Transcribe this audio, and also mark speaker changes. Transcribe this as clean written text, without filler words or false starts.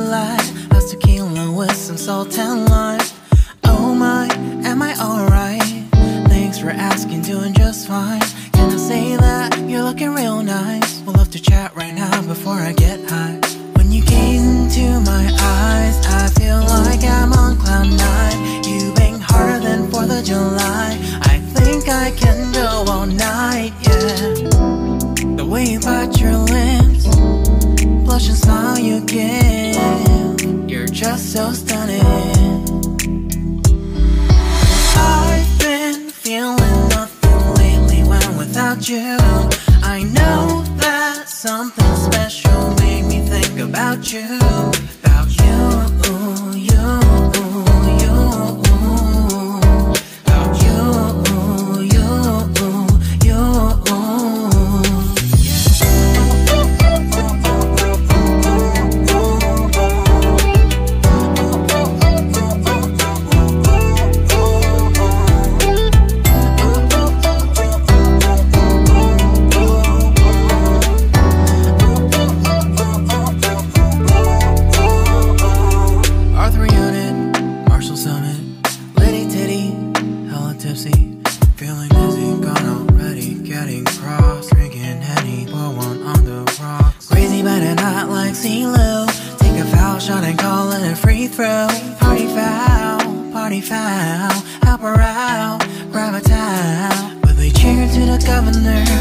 Speaker 1: light, how's tequila with some salt and lime? Oh my, am I alright? Thanks for asking, doing just fine. Can I say that you're looking real nice? We'll love to chat right now before I get high. When you gaze into my eyes, I feel like I'm on cloud nine. You bang harder than 4th of July. I think I can go all night, yeah. The way you bite your lips, blush and smile you give, you're just so stunning. I've been feeling nothing lately when without you. I know that something special made me think about you. About you, you, you. About you, you, you. Feeling dizzy, gone already, getting cross, drinking Henny, pour one on the rocks. Crazy but not like CeeLo. Take a foul shot and call it a free throw. Party foul, help her out, grab a towel. But they cheer to the governor,